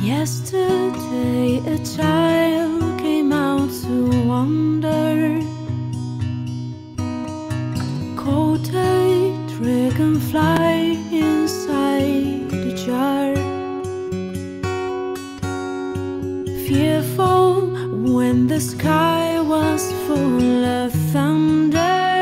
Yesterday a child came out to wander, caught a dragonfly inside a jar. Fearful when the sky was full of thunder,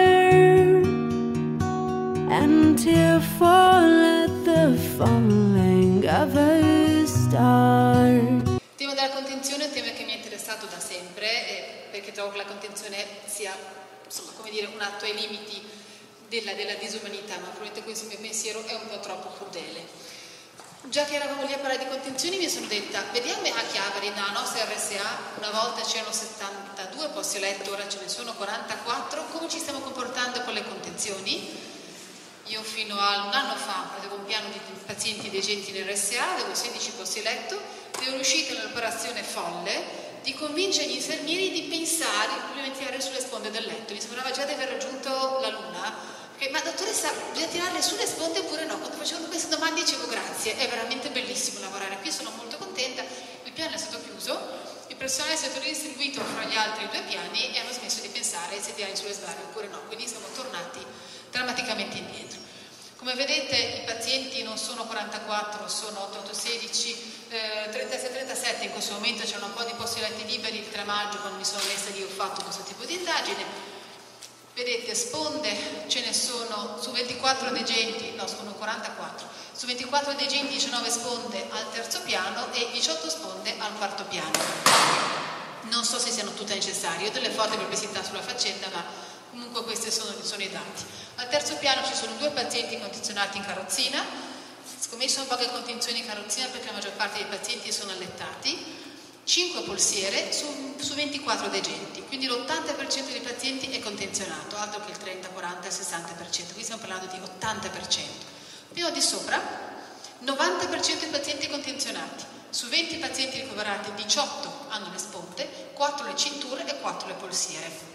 and tearful at the falling of a star. Il tema della contenzione è un tema che mi è interessato da sempre, perché trovo che la contenzione sia, insomma, come dire, un atto ai limiti della disumanità, ma probabilmente questo mio pensiero è un po' troppo crudele. Già che eravamo lì a parlare di contenzioni, mi sono detta, vediamo a Chiavari, nella nostra RSA, una volta c'erano 72 posti letto, ora ce ne sono 44, come ci stiamo comportando con le contenzioni? Io fino a un anno fa avevo un piano di pazienti degenti in RSA, avevo 16 posti letto, ero riuscita nell'operazione folle di convincere gli infermieri di pensare di implementare sulle sponde del letto. Mi sembrava già di aver raggiunto la luna. Ma dottoressa, bisogna tirarle sulle sponde oppure no? Quando facevano queste domande dicevo grazie, è veramente bellissimo lavorare qui, sono molto contenta. Il piano è stato chiuso, il personale è stato ridistribuito fra gli altri due piani e hanno smesso di pensare se tirare sulle sbarre oppure no, quindi siamo tornati drammaticamente indietro. Come vedete i pazienti non sono 44, sono 8816, 36-37 in questo momento, c'erano un po' di posti letti liberi il 3 maggio quando mi sono messa lì ho fatto questo tipo di indagine. Vedete, sponde ce ne sono su 24 degenti, no, sono 44, su 24 degenti 19 sponde al terzo piano e 18 sponde al quarto piano. Non so se siano tutte necessarie, io ho delle forti perplessità sulla faccenda, ma comunque questi sono i dati. Al terzo piano ci sono 2 pazienti condizionati in carrozzina, scommesso un po' che contenzioni in carrozzina perché la maggior parte dei pazienti sono allettati, 5 polsiere su 24 degenti, quindi l'80% dei pazienti è contenzionato, altro che il 30, 40, 60%, qui stiamo parlando di 80%. Più di sopra, 90% dei pazienti contenzionati, su 20 pazienti ricoverati 18 hanno le sponde, 4 le cinture e 4 le polsiere.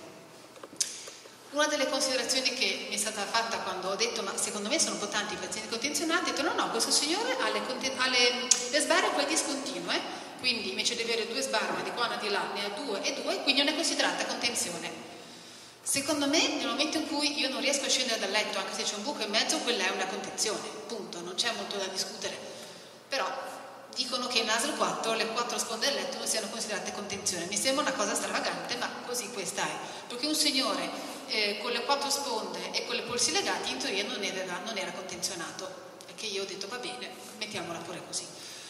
Una delle considerazioni che mi è stata fatta quando ho detto ma secondo me sono un po' tanti i pazienti contenzionati, ho detto no, questo signore ha le sbarre poi discontinue, quindi invece di avere 2 sbarre di qua e di là ne ha 2 e 2, quindi non è considerata contenzione. Secondo me nel momento in cui io non riesco a scendere dal letto anche se c'è un buco in mezzo, quella è una contenzione, punto, non c'è molto da discutere. Però dicono che in ASL 4 le 4 sponde del letto non siano considerate contenzione. Mi sembra una cosa stravagante, ma così questa è. Perché un signore con le 4 sponde e con le polsi legati in teoria non era contenzionato. Perché io ho detto va bene, mettiamola pure così.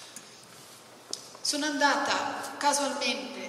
Sono andata casualmente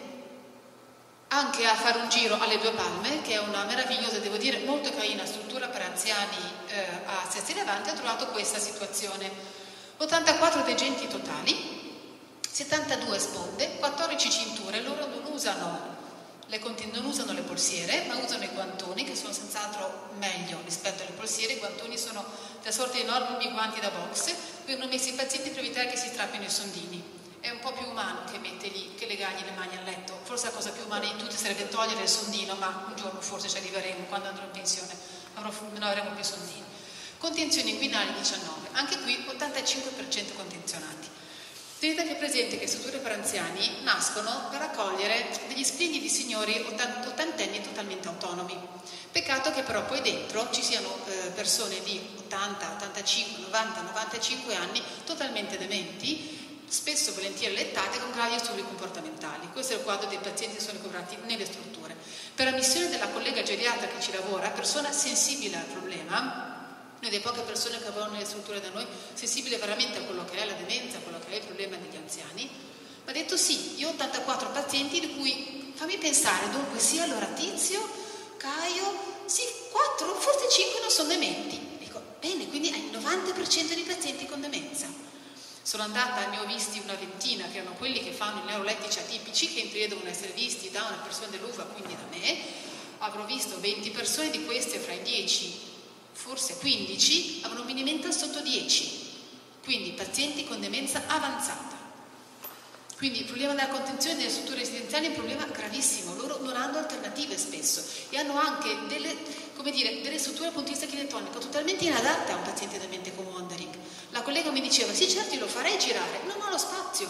anche a fare un giro alle Due Palme, che è una meravigliosa, devo dire, molto carina struttura per anziani a Sesti Levante. Ho trovato questa situazione: 84 degenti totali, 72 sponde, 14 cinture. Loro non usano le polsiere, ma usano i guantoni, che sono senz'altro meglio rispetto alle polsiere. I guantoni sono della sorta di enormi guanti da box, qui hanno messo i pazienti per evitare che si strappino i sondini. È un po' più umano che legargli le mani al letto. Forse la cosa più umana di tutte sarebbe togliere il sondino, ma un giorno forse ci arriveremo, quando andrò in pensione non avremo più sondini. Contenzioni inguinali 19, anche qui 85% contenzionati. Tenete anche presente che strutture per anziani nascono per accogliere degli splendidi signori ottantenni totalmente autonomi. Peccato che però poi dentro ci siano persone di 80, 85, 90, 95 anni totalmente dementi, spesso volentieri allettate con gravi disturbi comportamentali. Questo è il quadro dei pazienti che sono ricoverati nelle strutture. Per ammissione della collega geriatra che ci lavora, persona sensibile al problema, noi delle poche persone che lavorano nelle strutture da noi, sensibile veramente a quello che è la demenza, a quello che è il problema degli anziani, mi ha detto sì, io ho 84 pazienti di cui, fammi pensare, dunque sì, allora Tizio, Caio, sì, 4, forse 5 non sono dementi. Dico, bene, quindi hai il 90% dei pazienti con demenza. Sono andata, ne ho visti una ventina, che erano quelli che fanno i neurolettici atipici, che in teoria devono essere visti da una persona dell'UVA, quindi da me. Avrò visto 20 persone, di queste fra i 10, forse 15, avevano un Mini-Mental sotto 10. Quindi pazienti con demenza avanzata. Quindi il problema della contenzione delle strutture residenziali è un problema gravissimo. Loro non hanno alternative spesso e hanno anche delle strutture dal punto di vista architettonico totalmente inadatte a un paziente demente con wandering. La collega mi diceva, sì certo io lo farei girare, non ho lo spazio, cioè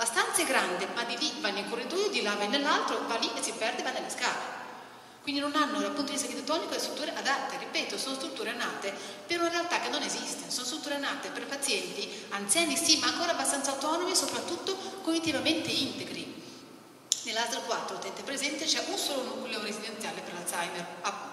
La stanza è grande, ma di lì va nel corridoio, di là va nell'altro, va lì e si perde, va nelle scale. Quindi non hanno dal punto di vista architettonico le strutture adatte, ripeto, sono strutture nate per una realtà che non esiste, sono strutture nate per pazienti anziani sì, ma ancora abbastanza autonomi e soprattutto cognitivamente integri. Nell'ASL 4, tenete presente, c'è un solo nucleo residenziale per l'Alzheimer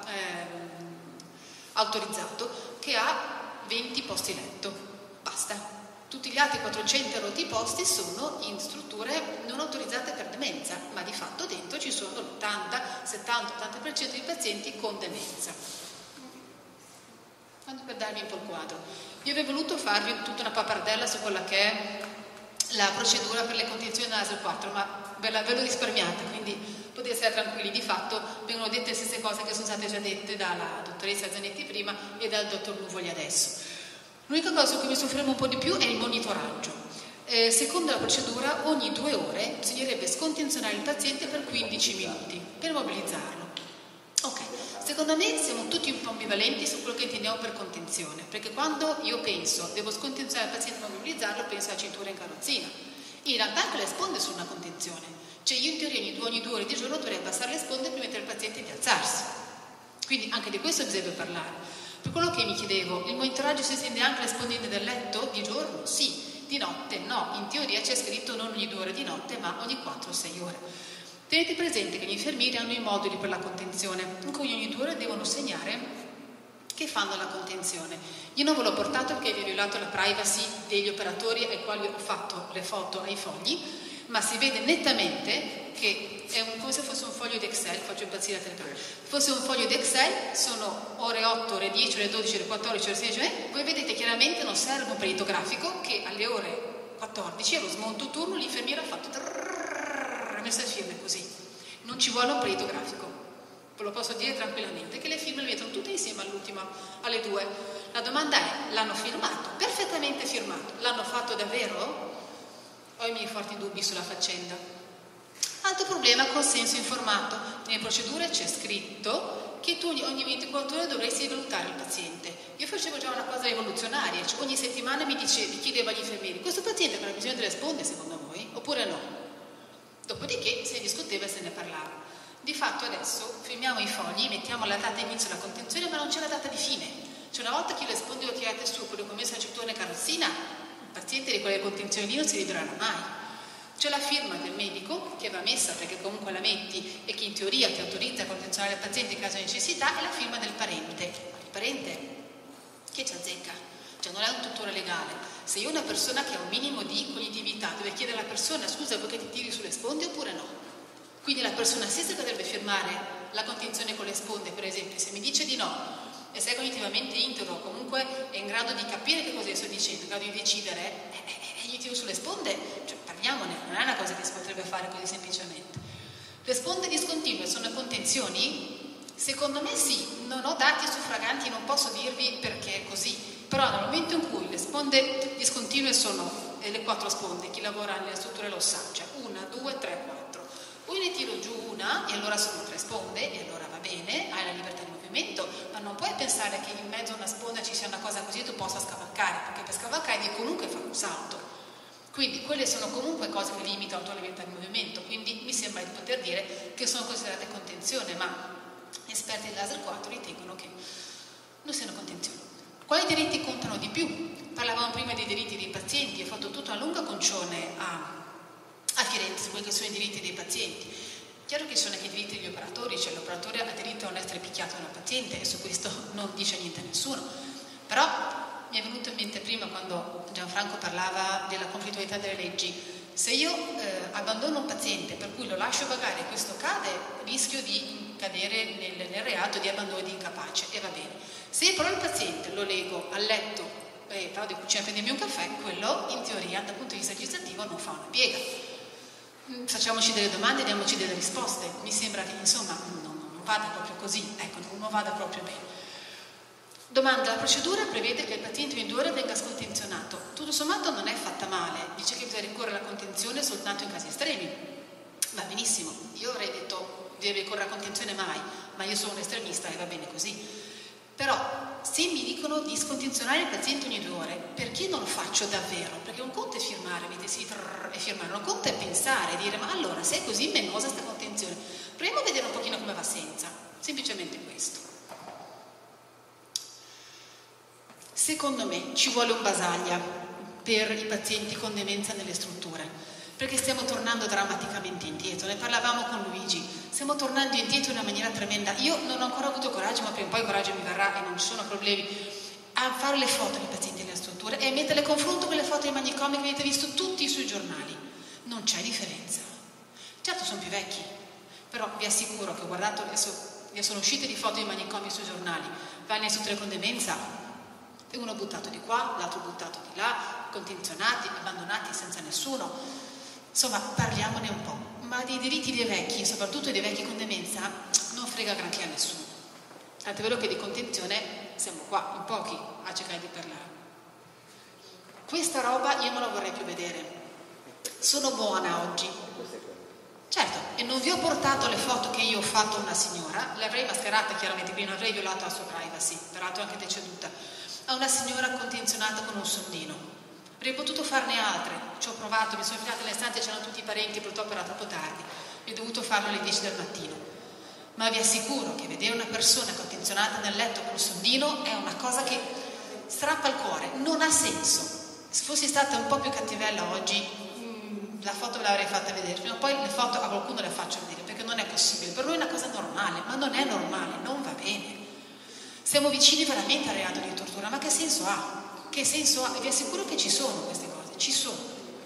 autorizzato che ha 20 posti letto, basta. Tutti gli altri 400 rotti posti sono in strutture non autorizzate per demenza, ma di fatto dentro ci sono l'80, 70, 80% di pazienti con demenza. Tanto per darvi un po' il quadro. Io avrei voluto farvi tutta una pappardella su quella che è la procedura per le condizioni dell'ASL 4, ma ve l'ho risparmiata, quindi potete stare tranquilli. Di fatto vengono dette le stesse cose che sono state già dette dalla dottoressa Zanetti prima e dal dottor Nuvoli adesso. L'unica cosa su cui mi soffermo un po' di più è il monitoraggio. Secondo la procedura, ogni 2 ore bisognerebbe scontenzionare il paziente per 15 minuti per mobilizzarlo. Ok, secondo me siamo tutti un po' ambivalenti su quello che intendiamo per contenzione, perché quando io penso devo scontenzionare il paziente per mobilizzarlo, penso alla cintura in carrozzina. In realtà anche le sponde sono una contenzione. Cioè io in teoria ogni 2 ore di giorno dovrei abbassare le sponde per permettere al paziente di alzarsi. Quindi anche di questo bisogna parlare. Per quello che mi chiedevo, il monitoraggio si estende anche alle spondine del letto di giorno? Sì, di notte no, in teoria c'è scritto non ogni 2 ore di notte ma ogni 4-6 ore. Tenete presente che gli infermieri hanno i moduli per la contenzione, in cui ogni 2 ore devono segnare che fanno la contenzione. Io non ve l'ho portato perché vi ho violato la privacy degli operatori ai quali ho fatto le foto ai fogli, ma si vede nettamente che è come se fosse un foglio di Excel, faccio impazzire la telecamera, fosse un foglio di Excel, sono ore 8, ore 10, ore 12, ore 14, ore 16, voi vedete chiaramente non serve un perito grafico che alle ore 14 allo smonto turno l'infermiera ha fatto messo le firme così, non ci vuole un perito grafico, ve lo posso dire tranquillamente che le firme le mettono tutte insieme all'ultima, alle 2. La domanda è, l'hanno firmato? Perfettamente firmato, l'hanno fatto davvero? Ho i miei forti dubbi sulla faccenda. Altro problema, consenso informato. Nelle procedure c'è scritto che tu ogni 24 ore dovresti valutare il paziente. Io facevo già una cosa rivoluzionaria, cioè ogni settimana mi chiedevo agli infermieri, questo paziente avrà bisogno delle sponde secondo voi? Oppure no? Dopodiché se ne discuteva e se ne parlava. Di fatto adesso firmiamo i fogli, mettiamo la data di inizio della contenzione, ma non c'è la data di fine. Cioè una volta che le sponde le ho tirate su, quello che ho messo la cintura in carrozzina, il paziente di quelle contenzioni lì non si libererà mai. C'è la firma del medico che va messa perché comunque la metti e che in teoria ti autorizza a contenzionare il paziente in caso di necessità e la firma del parente. Il parente che ci azzecca, cioè non è un tutore legale. Se io ho una persona che ha un minimo di cognitività deve chiedere alla persona scusa vuoi che ti tiri sulle sponde oppure no? Quindi la persona stessa dovrebbe firmare la contenzione con le sponde, per esempio. Se mi dice di no e se è cognitivamente integro o comunque è in grado di capire che cosa io sto dicendo, in grado di decidere, gli tiro sulle sponde, cioè parliamone, non è una cosa che si potrebbe fare così semplicemente. Le sponde discontinue sono contenzioni? Secondo me sì, non ho dati suffraganti, non posso dirvi perché è così, però nel momento in cui le sponde discontinue sono le 4 sponde, chi lavora nelle strutture lo sa, cioè 1, 2, 3, 4. Poi ne tiro giù una e allora sono 3 sponde e allora va bene, hai la libertà di movimento, ma non puoi pensare che in mezzo a una sponda ci sia una cosa così e tu possa scavalcare, perché per scavalcare devi comunque fare un salto. Quindi quelle sono comunque cose che limitano la tua libertà di movimento, quindi mi sembra di poter dire che sono considerate contenzione, ma esperti dell'ASL 4 ritengono che non siano contenzioni. Quali diritti contano di più? Parlavamo prima dei diritti dei pazienti, ho fatto tutta una lunga concione a Firenze su quelli che sono i diritti dei pazienti. Chiaro che ci sono anche i diritti degli operatori, cioè l'operatore ha diritto a non essere picchiato da un paziente e su questo non dice niente a nessuno, però mi è venuto in mente prima quando Gianfranco parlava della conflittualità delle leggi. Se io abbandono un paziente per cui lo lascio vagare e questo cade, rischio di cadere nel reato di abbandono di incapace e va bene. Se però il paziente lo lego al letto e vado in cucina a prendermi un caffè, quello in teoria dal punto di vista legislativo non fa una piega. Facciamoci delle domande, diamoci delle risposte. Mi sembra che insomma non vada proprio così, ecco, non vada proprio bene. Domanda, la procedura prevede che il paziente in 2 ore venga scontenzionato. Tutto sommato non è fatta male, dice che bisogna ricorrere alla contenzione soltanto in casi estremi. Va benissimo, io avrei detto deve ricorrere alla contenzione mai, ma io sono un estremista e va bene così. Però se mi dicono di scontenzionare il paziente ogni 2 ore, perché non lo faccio davvero? Perché un conto è firmare, mettersi e firmare, un conto è pensare, dire ma allora se è così menosa sta contenzione, proviamo a vedere un pochino come va senza, semplicemente questo. Secondo me ci vuole un Basaglia per i pazienti con demenza nelle strutture, perché stiamo tornando drammaticamente indietro, ne parlavamo con Luigi, stiamo tornando indietro in una maniera tremenda. Io non ho ancora avuto coraggio, ma prima o poi il coraggio mi verrà e non ci sono problemi, a fare le foto dei pazienti nelle strutture e metterle a confronto con le foto dei manicomi che avete visto tutti sui giornali. Non c'è differenza. Certo sono più vecchi, però vi assicuro che ho guardato, adesso ne sono uscite di foto dei manicomi sui giornali, vai nelle strutture con demenza, uno buttato di qua, l'altro buttato di là, contenzionati, abbandonati senza nessuno. Insomma, parliamone un po'. Ma dei diritti dei vecchi, soprattutto dei vecchi con demenza, non frega granché a nessuno. Tant'è vero che di contenzione siamo qua, in pochi, a cercare di parlare. Questa roba io non la vorrei più vedere. Sono buona oggi. Certo, e non vi ho portato le foto che io ho fatto a una signora, le avrei mascherate chiaramente, quindi non avrei violato la sua privacy, peraltro anche deceduta, a una signora contenzionata con un sondino. Avrei potuto farne altre, ci ho provato, mi sono infilata nelle stanze, c'erano tutti i parenti, purtroppo era troppo tardi, ho dovuto farlo alle 10 del mattino. Ma vi assicuro che vedere una persona contenzionata nel letto col sondino è una cosa che strappa il cuore, non ha senso. Se fossi stata un po' più cattivella oggi, la foto ve l'avrei fatta vedere, prima o poi le foto a qualcuno le faccio vedere, perché non è possibile, per noi è una cosa normale, ma non è normale, non va bene. Siamo vicini veramente al reato di tortura, ma che senso ha? Che senso ha? E vi assicuro che ci sono queste cose, ci sono.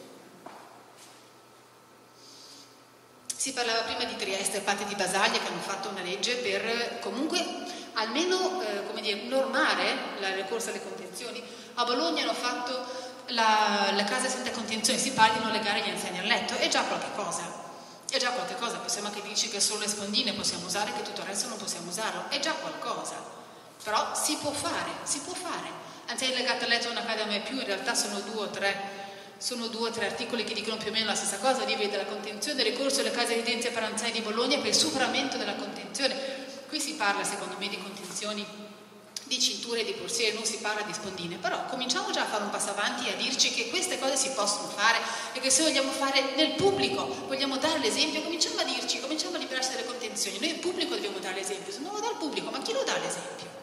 Si parlava prima di Trieste, parte di Basaglia, che hanno fatto una legge per comunque almeno normare il ricorso alle contenzioni. A Bologna hanno fatto la casa senza contenzione, si parla di non legare gli anziani al letto, è già qualche cosa, possiamo anche dirci che solo le spondine possiamo usare, che tutto il resto non possiamo usarlo, è già qualcosa, però si può fare. Anziani legati al letto non accade mai più, in realtà sono due o tre articoli che dicono più o meno la stessa cosa, di vedere la contenzione del ricorso alle case residenze per anziani di Bologna per il superamento della contenzione. Qui si parla secondo me di contenzioni di cinture e di borsiere, non si parla di spondine, però cominciamo già a fare un passo avanti e a dirci che queste cose si possono fare e che se vogliamo fare nel pubblico, vogliamo dare l'esempio, cominciamo a liberarci dalle contenzioni, noi il pubblico dobbiamo dare l'esempio, se non lo dà il pubblico, ma chi lo dà l'esempio?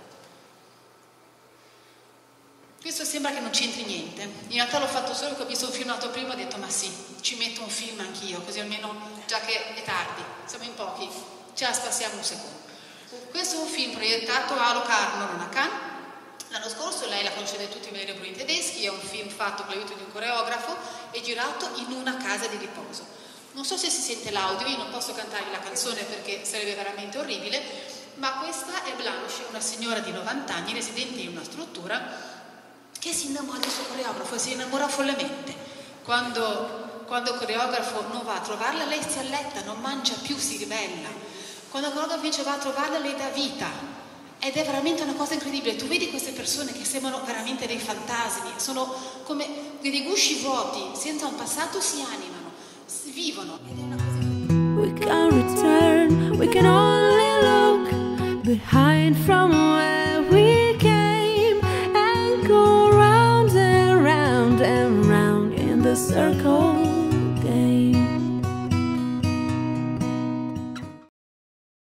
Questo sembra che non c'entri niente, in realtà l'ho fatto solo che ho visto un filmato prima e ho detto ma sì, ci metto un film anch'io, così almeno, già che è tardi, siamo in pochi, ce la spassiamo un secondo. Questo è un film proiettato a Locarno, non a Cannes. L'anno scorso lei la conoscete tutti i Veri Bruini Tedeschi, è un film fatto con l'aiuto di un coreografo e girato in una casa di riposo. Non so se si sente l'audio, io non posso cantarvi la canzone perché sarebbe veramente orribile, ma questa è Blanche, una signora di 90 anni residente in una struttura che si innamora del suo coreografo e si innamora follemente. Quando il coreografo non va a trovarla, lei si alletta, non mangia più, si ribella. Quando il coreografo invece va a trovarla, lei dà vita. Ed è veramente una cosa incredibile. Tu vedi queste persone che sembrano veramente dei fantasmi, sono come dei gusci vuoti, senza un passato si animano, vivono. Ed è una cosa incredibile. We can return, we can only look behind from where we came and go round and round and round in the circle.